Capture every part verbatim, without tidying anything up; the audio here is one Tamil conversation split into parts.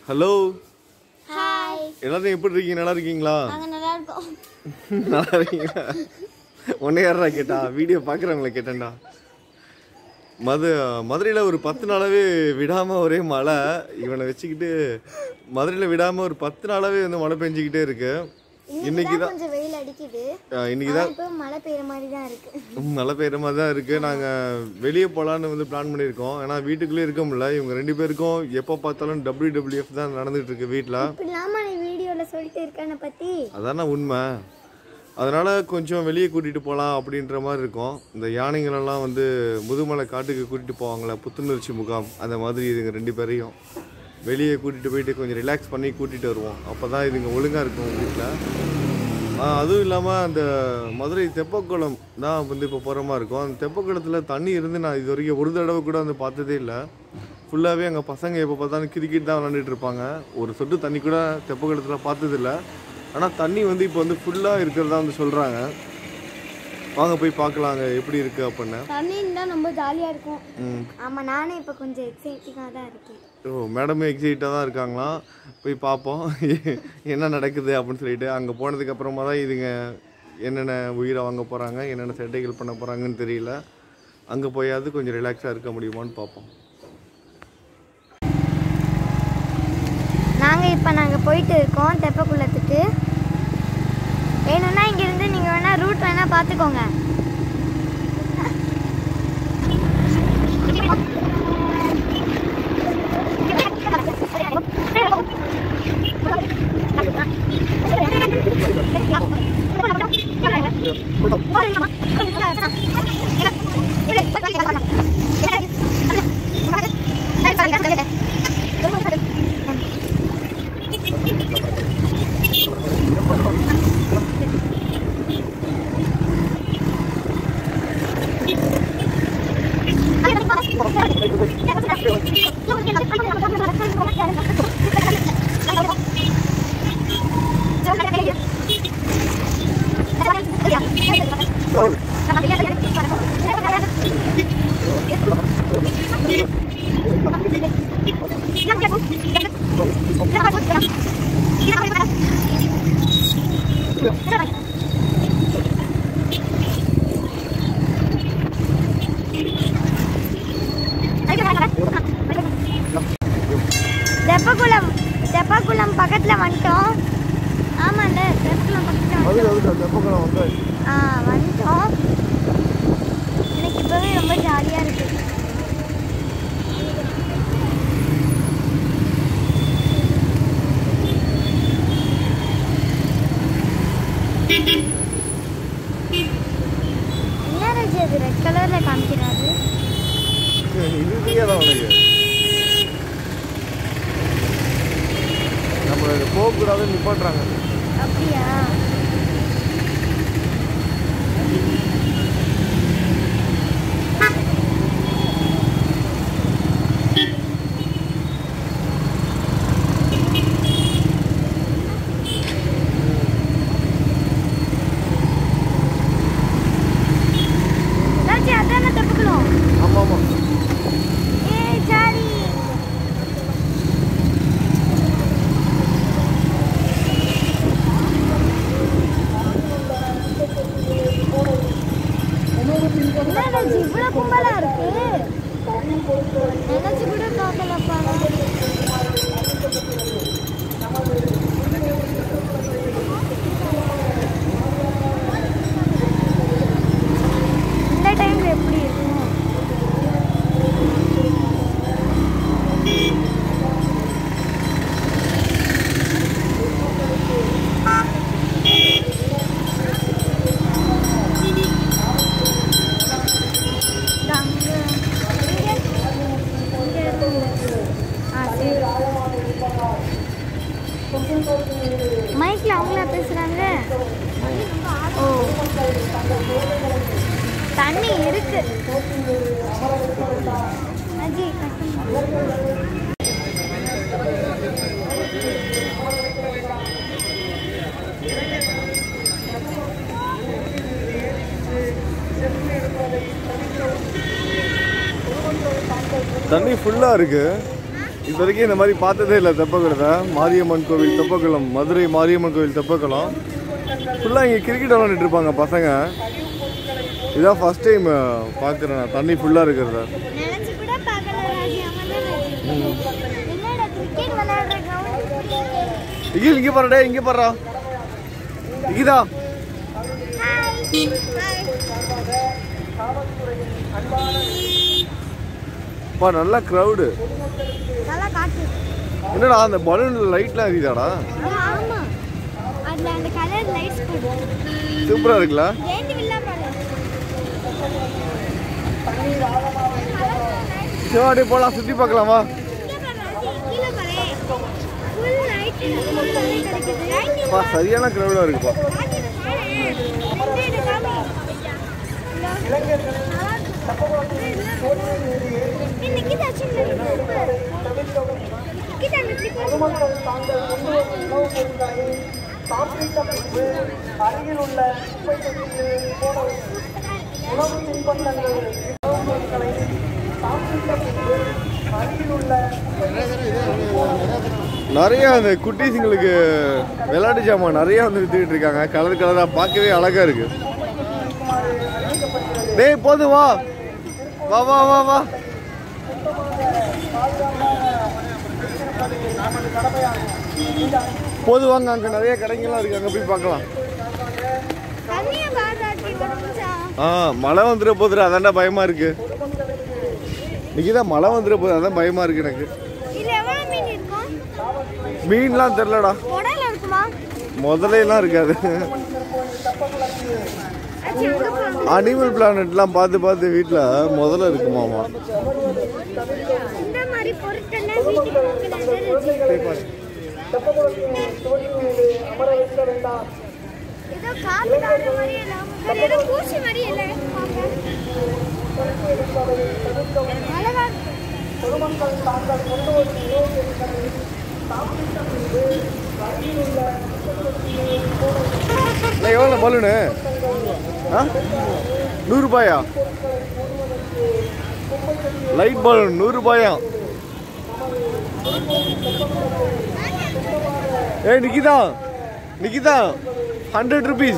ஹலோ ஹாய் எல்லாரும் எப்படி இருக்கீங்க? நல்லா இருக்கீங்களா? நாங்க நல்லா இருக்கோம். நல்லா இருக்கீங்களா? ஒன்னே யாரா கேட்டா? வீடியோ பார்க்குறவங்கள கேட்டேன்டா. மது மதுரையில் ஒரு பத்து நாளாவே விடாமல் ஒரே மழை. இவனை வச்சுக்கிட்டு மதுரையில் விடாமல் ஒரு பத்து நாளாவே வந்து மழை பெஞ்சிக்கிட்டே இருக்கு. இன்னைக்கு தான் கொஞ்சம் வெயில் அடிக்குது. இன்னைக்கு தான் இப்போ மழை பெய்யுற மாதிரி தான் இருக்கு. மழை பெய்யுற மாதிரி தான் இருக்குது. நாங்கள் வெளியே போகலான்னு வந்து பிளான் பண்ணியிருக்கோம். ஏன்னா வீட்டுக்குள்ளே இருக்க முடியல. இவங்க ரெண்டு பேருக்கும் எப்போ பார்த்தாலும் டபிள்யூ டபிள்யூ எஃப் தான் நடந்துகிட்டு இருக்கு வீட்டில். இப்படிலாமா நீ வீடியோவில் சொல்லிட்டு இருக்கேன்னு பற்றி அதான உண்மை. அதனால் கொஞ்சம் வெளியே கூட்டிகிட்டு போகலாம் அப்படின்ற மாதிரி இருக்கும். இந்த யானைகளெல்லாம் வந்து முதுமலை காட்டுக்கு கூட்டிகிட்டு போவாங்களே, புத்துணர்ச்சி முகாம், அந்த மாதிரி இதுங்க ரெண்டு பேரையும் வெளியே கூட்டிகிட்டு போயிட்டு கொஞ்சம் ரிலாக்ஸ் பண்ணி கூட்டிகிட்டு வருவோம். அப்போ தான் இதுங்க ஒழுங்காக இருக்கும் வீட்டில். அதுவும் இல்லாமல் அந்த மதுரை தெப்பக்குளம் தான் வந்து இப்போ போகிற மாதிரி இருக்கும். அந்த தெப்பக்குளத்தில் தண்ணி இருந்து நான் இது வரைக்கும் ஒரு தடவை கூட வந்து பார்த்ததே இல்லை. ஃபுல்லாகவே அங்கே பசங்க எப்போ பார்த்தாலும் கிரிக்கெட் தான் விளாண்டுட்டு இருப்பாங்க. ஒரு சொட்டு தண்ணி கூட தெப்பக்குளத்தில் பார்த்ததில்லை. ஆனால் தண்ணி வந்து இப்போ வந்து ஃபுல்லாக இருக்கிறதா வந்து சொல்கிறாங்க. வாங்க போய் பார்க்கலாங்க எப்படி இருக்குது அப்படின்னு. தண்ணி தான் ரொம்ப ஜாலியாக இருக்கும். ஆமாம், நானும் இப்போ கொஞ்சம் எக்ஸைட்டிங்காக தான் இருக்கேன். ஓ, மேடமே எக்ஸைட்டாக தான் இருக்காங்களாம். போய் பார்ப்போம் என்ன நடக்குது அப்படின்னு சொல்லிட்டு. அங்கே போனதுக்கப்புறமா தான் இதுங்க என்னென்ன உயிரை வாங்க போகிறாங்க, என்னென்ன சேட்டைகள் பண்ண போகிறாங்கன்னு தெரியல. அங்கே போயாவது கொஞ்சம் ரிலாக்ஸாக இருக்க முடியுமான்னு பார்ப்போம். நாங்கள் இப்போ நாங்கள் போயிட்டு இருக்கோம் தெப்பக்குளத்துக்கு. வேணும்னா இங்கேருந்து நீங்கள் வேணால் ரூட் வேணால் பார்த்துக்கோங்க. தெப்பக்குளம் தெப்பக்குளம் பக்கத்தில் வந்துட்டோம். ஆமாண்ட தெப்பக்குளம் பக்கத்தில் ஆ வந்துட்டோம். எனக்கு இப்போவே ரொம்ப ஜாலியாக இருக்குது. என்ன ராஜி அது ரெட் கலரில் காமிக்கிறாரு? நம்ம போகக்கூடாதுன்னு நிப்பாட்டுறாங்க. அப்படியா? ராஜி அதான தெப்பக்குளம்? ஆமாம் ஆமாம். ஏ ஜாலி. இவ்வளோ கும்பலா இருக்கு. நினைச்சு கூட பார்க்கலப்பா. இந்த டைம்ல எப்படி இருக்கும்? மைக்ல அவங்களா பேசுறாங்க. ஓ, தண்ணி இருக்கு. அஜி தண்ணி ஃபுல்லாக இருக்கு. இது வரைக்கும் இந்த மாதிரி பார்த்ததே இல்லை தெப்பக்குளத்தை. மாரியம்மன் கோவில் தெப்பக்குளம், மதுரை மாரியம்மன் கோவில் தெப்பக்குளம். ஃபுல்லாக இங்கே கிரிக்கெட் விளாண்டுட்டு இருப்பாங்க பசங்க. இதான் ஃபர்ஸ்ட் டைம் பார்க்குறேன் நான் தண்ணி ஃபுல்லாக இருக்கிறத. இகில் இங்கே பாருடே, இங்கே பாருடா இகிதா. பா நல்லா க்ரௌடு. என்னடா அந்த பலூன்ல லைட்லாம் எரியுதாடா? சூப்பரா இருக்குல்ல? சரி போலாம், சுத்தி பார்க்கலாமா? பா சரியான க்ரௌடா இருக்குப்பா. அருகில் உள்ள உணவு தின்பண்டங்கள் அருகில் உள்ள நிறைய அந்த குட்டீஸுங்களுக்கு விளையாட்டு ஜாமான் நிறைய வந்து வித்துக்கிட்டு இருக்காங்க. கலர் கலரா பார்க்கவே அழகா இருக்கு. டேய் போதும் வா வா வா வா வா. போது வாங்க, அங்க நிறைய கடைங்கெல்லாம் இருக்கு, அங்க போய் பார்க்கலாம். ஆ மழை வந்துட போதுற, அதான்டா பயமா இருக்கு. இன்னைக்குதான் மழை வந்துட போகுது, அதான் பயமா இருக்கு எனக்கு. மீன்லாம் தெரியலடா, முதலையெல்லாம் இருக்காது. அனிமல் பிளானட்லாம் பார்த்து பார்த்து வீட்டில் முதல்ல இருக்குமாமா. எவ்வளோ பலூனு? நூறு ரூபாயா? லைட் பலூன் நூறு ரூபாயா? ஏய் நிக்கிதா நிக்கிதா ஹண்ட்ரட் ருபீஸ்.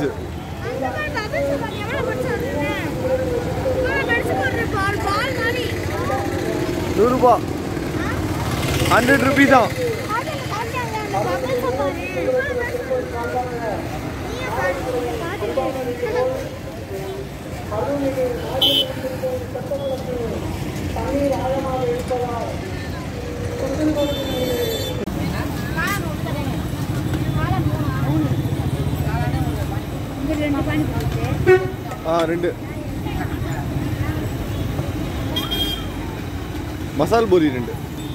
நூறு ரூபா ஹண்ட்ரட் ருபீஸ் தான். ஆ ரெண்டு மசால் பூரி ரெண்டு.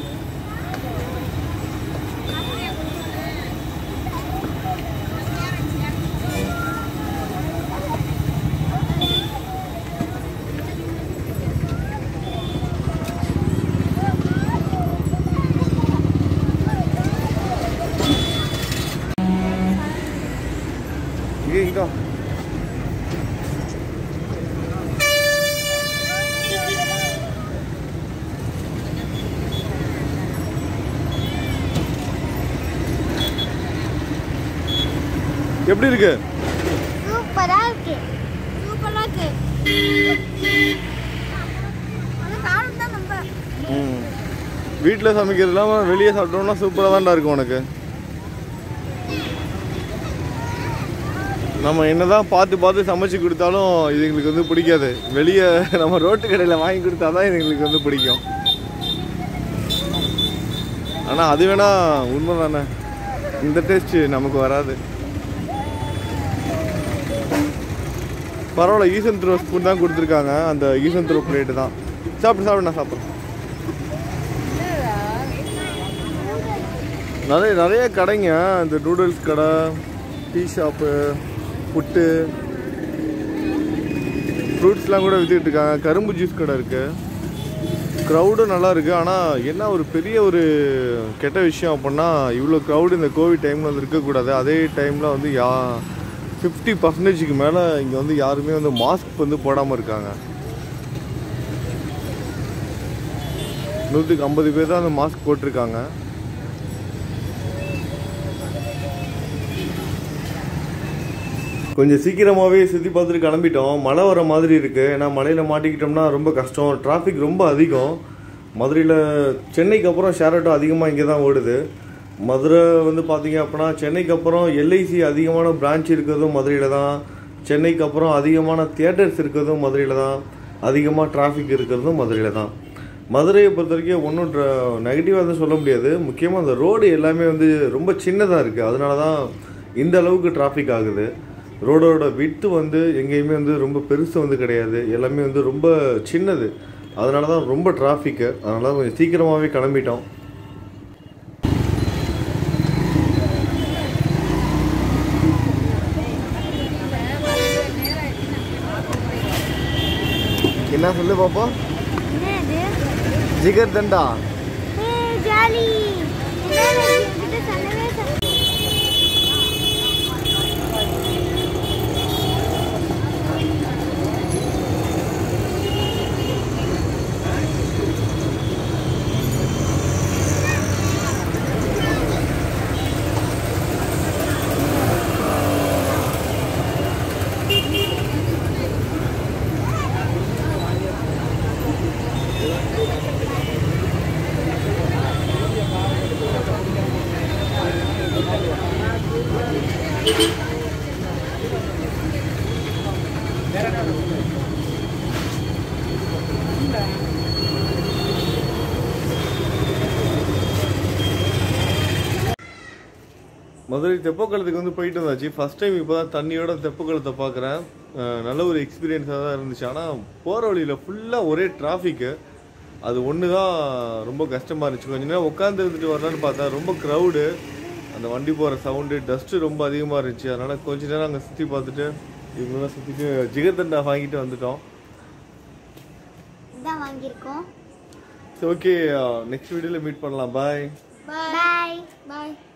இங்கே எப்படி இருக்கு? சூப்பரா இருக்கு, சூப்பரா இருக்கு. அது காரம் தான் நம்ம. ம் வீட்டில் சமைக்கிறது இல்லாமல் வெளியே சாப்பிட்டோம்னா சூப்பராக தான்டா இருக்கும் உனக்கு. நம்ம என்னதான் பார்த்து பார்த்து சமைச்சு கொடுத்தாலும் இதுங்களுக்கு வந்து பிடிக்காது. வெளியே நம்ம ரோட்டு கடையில் வாங்கி கொடுத்தா தான் இதுங்களுக்கு வந்து பிடிக்கும். ஆனால் அது வேணா உண்மை தானே, இந்த டேஸ்ட் நமக்கு வராது. பரவாயில்ல, ஈசன் த்ரோ ஸ்பூன் தான் கொடுத்துருக்காங்க, அந்த ஈசன் த்ரோ பிளேட்டு தான். சாப்பிட்டு சாப்பிடு, நான் சாப்பிட்றேன். நிறைய நிறைய கடைங்க, இந்த நூடுல்ஸ் கடை, டீ ஷாப்பு, புட்டு, ஃப்ரூட்ஸ்லாம் கூட விற்றுக்கிட்டு இருக்காங்க. கரும்பு ஜூஸ் கடை இருக்குது. க்ரௌடும் நல்லா இருக்குது. ஆனால் என்ன ஒரு பெரிய ஒரு கெட்ட விஷயம் அப்படின்னா, இவ்வளோ க்ரௌடு இந்த கோவிட் டைமில் வந்து இருக்கக்கூடாது. அதே டைமில் வந்து யா ஃபிஃப்டி பர்சன்டேஜுக்கு மேலே இங்கே வந்து யாருமே வந்து மாஸ்க் வந்து போடாமல் இருக்காங்க. நூற்றுக்கு ஐம்பது பேர் தான் அந்த மாஸ்க் போட்டிருக்காங்க. கொஞ்சம் சீக்கிரமாகவே சுற்றி பார்த்துட்டு கிளம்பிட்டோம். மழை வர மாதிரி இருக்குது. ஏன்னா மழையில் மாட்டிக்கிட்டோம்னா ரொம்ப கஷ்டம். டிராஃபிக் ரொம்ப அதிகம். மதுரையில் சென்னைக்கு அப்புறம் ஷேர் ஆட்டோ அதிகமாக இங்கே தான் ஓடுது. மதுரை வந்து பார்த்தீங்க அப்படின்னா சென்னைக்கு அப்புறம் எல்ஐசி அதிகமான பிரான்ச் இருக்கிறதும் மதுரையில் தான். சென்னைக்கு அப்புறம் அதிகமான தியேட்டர்ஸ் இருக்கிறதும் மதுரையில் தான். அதிகமாக டிராஃபிக் இருக்கிறதும் மதுரையில் தான். மதுரையை பொறுத்த வரைக்கும் ஒன்றும் நெகட்டிவாக தான் சொல்ல முடியாது. முக்கியமாக அந்த ரோடு எல்லாமே வந்து ரொம்ப சின்னதாக இருக்குது. அதனால தான் இந்த அளவுக்கு டிராஃபிக் ஆகுது. ரோடோட விட்டு வந்து எங்கேயுமே வந்து ரொம்ப பெருசு வந்து கிடையாது. எல்லாமே வந்து ரொம்ப சின்னது. அதனால தான் ரொம்ப டிராஃபிக்கு. அதனால தான் கொஞ்சம் சீக்கிரமாகவே கிளம்பிட்டோம். என்ன சொல்லு பாப்பா? என்னது? ஜிகர் தண்டா. ஏய் ஜாலி. என்னது என்கிட்ட சொல்லவே சொல்ல. மதுரை தெப்பக்குளத்துக்கு வந்து போயிட்டு வந்தாச்சு. ஃபர்ஸ்ட் டைம் இப்போ தான் தண்ணியோட தெப்பக்குளத்தை பார்க்குறேன். நல்ல ஒரு எக்ஸ்பீரியன்ஸாக தான் இருந்துச்சு. ஆனால் போகிற வழியில் ஃபுல்லாக ஒரே டிராஃபிக்கு. அது ஒன்று தான் ரொம்ப கஷ்டமாக இருந்துச்சு. கொஞ்ச நேரம் உட்காந்து இருந்துட்டு வரலான்னு பார்த்தா ரொம்ப க்ரௌடு. அந்த வண்டி போகிற சவுண்டு, டஸ்ட்டு ரொம்ப அதிகமாக இருந்துச்சு. அதனால் கொஞ்ச நேரம் அங்கே சுற்றி பார்த்துட்டு இவங்களாம் சுற்றிட்டு ஜிகர்தண்டா வாங்கிட்டு வந்துட்டோம். இதான் வாங்கியிருக்கோம். சரி, ஓகே, நெக்ஸ்ட் வீடியோவில் மீட் பண்ணலாம். பாய் பாய் பாய்.